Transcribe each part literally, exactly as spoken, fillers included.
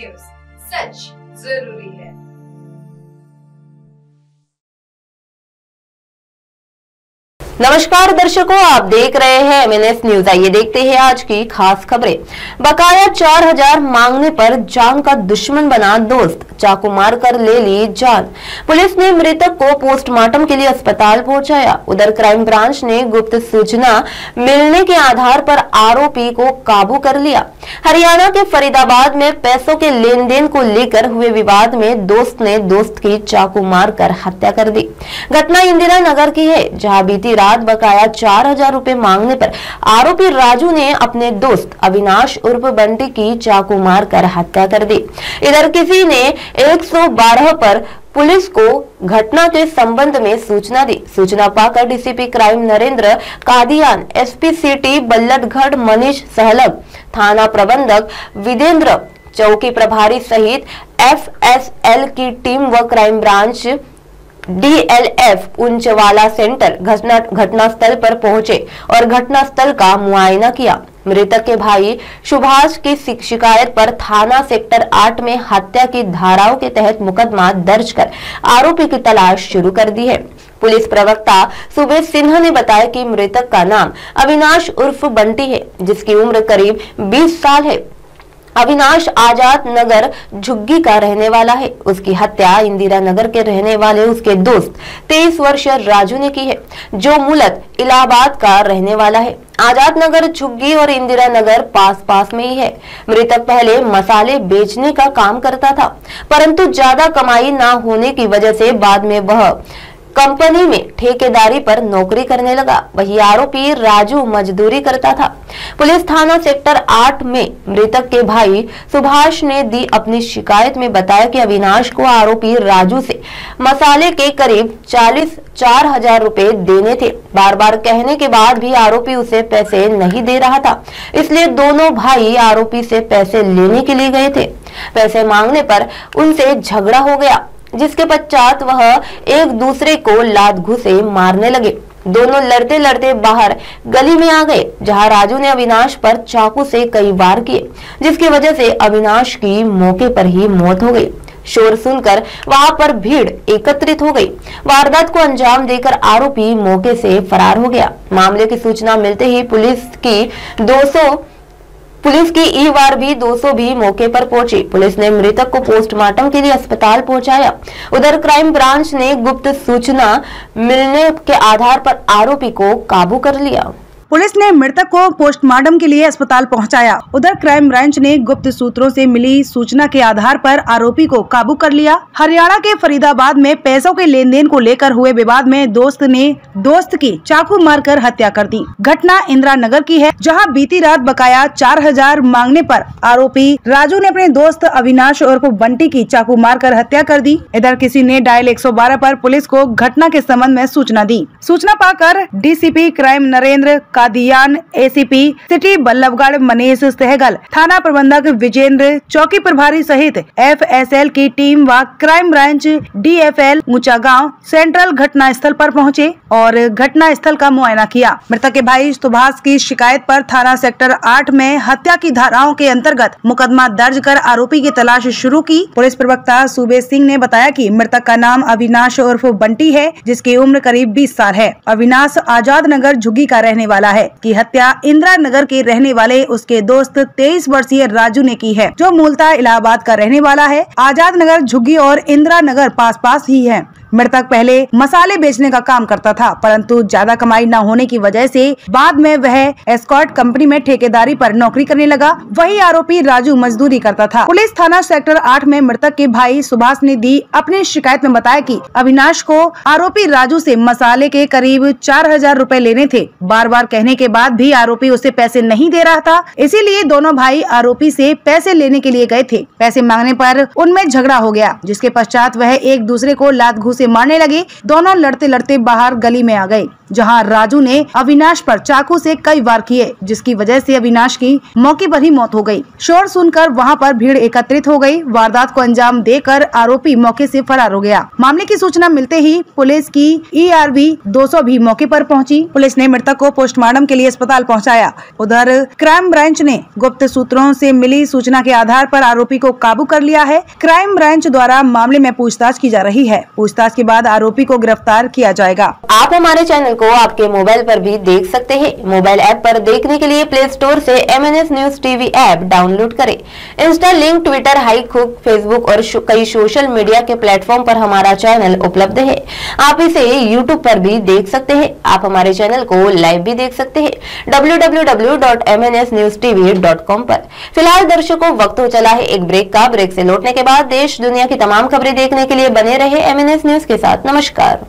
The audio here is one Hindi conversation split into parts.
न्यूज, सच जरूरी है। नमस्कार दर्शकों, आप देख रहे हैं एम एन एस न्यूज। आइए देखते हैं आज की खास खबरें। बकाया चार हजार मांगने पर जान का दुश्मन बना दोस्त, चाकू मारकर ले ली जान। पुलिस ने मृतक को पोस्टमार्टम के लिए अस्पताल पहुंचाया। उधर क्राइम ब्रांच ने गुप्त सूचना मिलने के आधार पर आरोपी को काबू कर लिया। हरियाणा के फरीदाबाद में पैसों के लेन देन को लेकर हुए विवाद में दोस्त ने दोस्त की चाकू मारकर हत्या कर दी। घटना इंदिरा नगर की है, जहां बीती रात बकाया चार हजार रूपए मांगने पर आरोपी राजू ने अपने दोस्त अविनाश उर्फ बंटी की चाकू मारकर हत्या कर दी। इधर किसी ने एक सौ बारह पर पुलिस को घटना के संबंध में सूचना दी। सूचना पाकर D C P crime Narendra Kadian, S P city Ballabhgarh Manish सहलग, थाना प्रबंधक विदेंद्र, चौकी प्रभारी सहित एफ एस एल की टीम व crime branch D L F उंचवाला सेंटर घटना घटनास्थल पर पहुंचे और घटनास्थल का मुआयना किया। मृतक के भाई सुभाष की शिकायत पर थाना सेक्टर आठ में हत्या की धाराओं के तहत मुकदमा दर्ज कर आरोपी की तलाश शुरू कर दी है। पुलिस प्रवक्ता सुबेश सिन्हा ने बताया कि मृतक का नाम अविनाश उर्फ बंटी है, जिसकी उम्र करीब बीस साल है। अविनाश आजाद नगर झुग्गी का रहने वाला है। उसकी हत्या इंदिरा नगर के रहने वाले उसके दोस्त तेईस वर्षीय राजू ने की है, जो मूलत इलाहाबाद का रहने वाला है। आजाद नगर झुग्गी और इंदिरा नगर पास पास में ही है। मृतक पहले मसाले बेचने का काम करता था, परंतु ज्यादा कमाई न होने की वजह से बाद में वह कंपनी में ठेकेदारी पर नौकरी करने लगा। वही आरोपी राजू मजदूरी करता था। पुलिस थाना सेक्टर आठ में मृतक के भाई सुभाष ने दी अपनी शिकायत में बताया कि अविनाश को आरोपी राजू से मसाले के करीब चालीस चार हजार रुपए देने थे। बार बार कहने के बाद भी आरोपी उसे पैसे नहीं दे रहा था, इसलिए दोनों भाई आरोपी से पैसे लेने के लिए गए थे। पैसे मांगने पर उनसे झगड़ा हो गया, जिसके पश्चात वह एक दूसरे को लात घुसे मारने लगे। दोनों लड़ते लड़ते बाहर गली में आ गए, जहां राजू ने अविनाश पर चाकू से कई वार किए, जिसकी वजह से अविनाश की मौके पर ही मौत हो गई। शोर सुनकर वहां पर भीड़ एकत्रित हो गई। वारदात को अंजाम देकर आरोपी मौके से फरार हो गया। मामले की सूचना मिलते ही पुलिस की दो सौ पुलिस की ई वार भी दो सौ भी मौके पर पहुंची। पुलिस ने मृतक को पोस्टमार्टम के लिए अस्पताल पहुंचाया। उधर क्राइम ब्रांच ने गुप्त सूचना मिलने के आधार पर आरोपी को काबू कर लिया। पुलिस ने मृतक को पोस्टमार्टम के लिए अस्पताल पहुंचाया। उधर क्राइम ब्रांच ने गुप्त सूत्रों से मिली सूचना के आधार पर आरोपी को काबू कर लिया। हरियाणा के फरीदाबाद में पैसों के लेन देन को लेकर हुए विवाद में दोस्त ने दोस्त की चाकू मारकर हत्या कर दी। घटना इंदिरा नगर की है, जहां बीती रात बकाया चार हजार मांगने पर आरोपी राजू ने अपने दोस्त अविनाश उर्फ बंटी की चाकू मारकर हत्या कर दी। इधर किसी ने डायल एक सौ बारह पर पुलिस को घटना के संबंध में सूचना दी। सूचना पाकर D C P crime Narendra Kadian, A C P city Ballabhgarh Manish Sehgal, थाना प्रबंधक विजेंद्र, चौकी प्रभारी सहित एफ एस एल की टीम व crime branch D F L Uncha Gaon central घटना स्थल पर पहुंचे और घटना स्थल का मुआयना किया। मृतक के भाई सुभाष की शिकायत पर थाना सेक्टर आठ में हत्या की धाराओं के अंतर्गत मुकदमा दर्ज कर आरोपी की तलाश शुरू की। पुलिस प्रवक्ता सुबेश सिंह ने बताया कि मृतक का नाम अविनाश उर्फ बंटी है, जिसकी उम्र करीब बीस साल है। अविनाश आजाद नगर झुग्गी का रहने वाला है, की हत्या इंदिरा नगर के रहने वाले उसके दोस्त तेईस वर्षीय राजू ने की है, जो मूलतः इलाहाबाद का रहने वाला है। आजाद नगर झुग्गी और इंदिरा नगर पास पास ही है। मृतक पहले मसाले बेचने का काम करता था, परंतु ज्यादा कमाई न होने की वजह से बाद में वह एस्कॉर्ट कंपनी में ठेकेदारी पर नौकरी करने लगा। वही आरोपी राजू मजदूरी करता था। पुलिस थाना सेक्टर आठ में मृतक के भाई सुभाष ने दी अपनी शिकायत में बताया कि अविनाश को आरोपी राजू से मसाले के करीब चार हजार रूपए लेने थे। बार बार कहने के बाद भी आरोपी उसे पैसे नहीं दे रहा था, इसीलिए दोनों भाई आरोपी से पैसे लेने के लिए गए थे। पैसे मांगने पर उनमें झगड़ा हो गया, जिसके पश्चात वह एक दूसरे को लात घूस से मारने लगे। दोनों लड़ते लड़ते बाहर गली में आ गए, जहां राजू ने अविनाश पर चाकू से कई वार किए, जिसकी वजह से अविनाश की मौके पर ही मौत हो गई। शोर सुनकर वहां पर भीड़ एकत्रित हो गई। वारदात को अंजाम देकर आरोपी मौके से फरार हो गया। मामले की सूचना मिलते ही पुलिस की ई आर वी दो सौ भी मौके पर पहुंची। पुलिस ने मृतक को पोस्टमार्टम के लिए अस्पताल पहुंचाया। उधर क्राइम ब्रांच ने गुप्त सूत्रों से मिली सूचना के आधार पर आरोपी को काबू कर लिया है। क्राइम ब्रांच द्वारा मामले में पूछताछ की जा रही है। पूछताछ के बाद आरोपी को गिरफ्तार किया जाएगा। आप हमारे चैनल को आपके मोबाइल पर भी देख सकते हैं। मोबाइल ऐप पर देखने के लिए प्ले स्टोर से M N S news TV app download करें। इंस्टा लिंक, ट्विटर, हाइक हुक, फेसबुक और कई सोशल मीडिया के प्लेटफॉर्म पर हमारा चैनल उपलब्ध है। आप इसे यूट्यूब पर भी देख सकते हैं। आप हमारे चैनल को लाइव भी देख सकते हैं W W W dot M N S news TV dot com पर। फिलहाल दर्शकों, वक्त हो चला है एक ब्रेक का। ब्रेक से लौटने के बाद देश दुनिया की तमाम खबरें देखने के लिए बने रहे एम एन एस न्यूज के साथ। नमस्कार।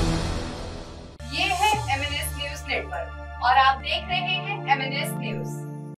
ये है M N S news network और आप देख रहे हैं एम एन एस न्यूज।